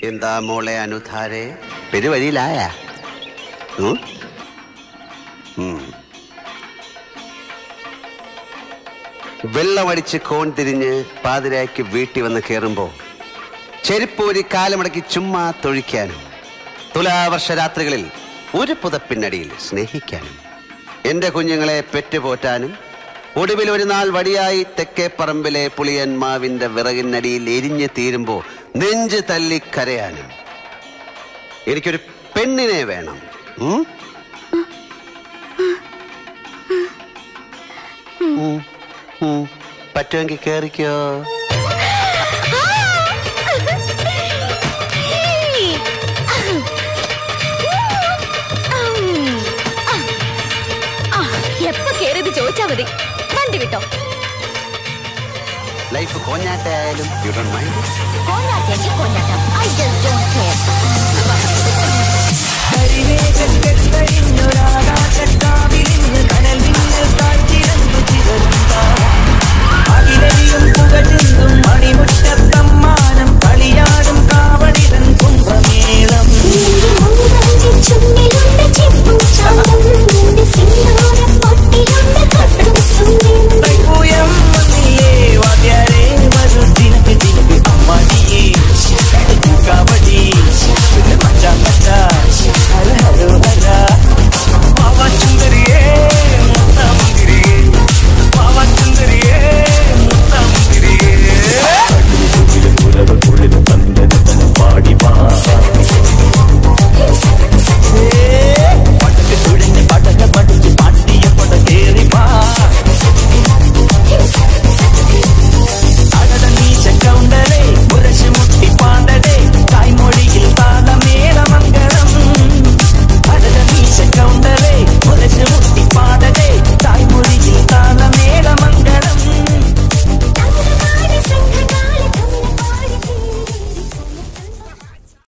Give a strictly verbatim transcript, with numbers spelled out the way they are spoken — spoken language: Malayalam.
എന്താ മോളെ അനുധാരെ, പെരുവഴിയിലായ? വെള്ളമടിച്ച് കോൺ തിരിഞ്ഞ് പാതിരായ്ക്ക് വീട്ടിൽ വന്ന് കയറുമ്പോ ചെരുപ്പൂരി കാലമടക്കി ചുമ്മാ തൊഴിക്കാനും തുലാവർഷ രാത്രികളിൽ ഒരു പുതപ്പിനടിയിൽ സ്നേഹിക്കാനും എന്റെ കുഞ്ഞുങ്ങളെ പെറ്റുപോറ്റാനും ഒടുവിൽ ഒരു നാൾ വടിയായി തെക്കേ പറമ്പിലെ പുളിയന്മാവിന്റെ വിറകിനടിയിൽ എരിഞ്ഞു തീരുമ്പോ നെഞ്ച് തല്ലി കരയാനും എനിക്കൊരു പെണ്ണിനെ വേണം. പറ്റുമെങ്കിൽ കേറിക്കോ. എപ്പോ കേറിയത് ചോദിച്ചാ മതി, വണ്ടി വിട്ടോ. ലൈഫ് കോഞ്ഞാട്ടായാലും യു ഡോണ്ട് മൈൻഡ്. കോഞ്ഞാട്ടെങ്കിൽ കോഞ്ഞാട്ടം, ഐ ജസ്റ്റ് ഡോണ്ട് കെയർ. കരിമേഘങ്ങൾ കഴിഞ്ഞൊരാകാശക്കാവിലിന്ന് കനൽ മിന്നൽ താഴ്ത്തി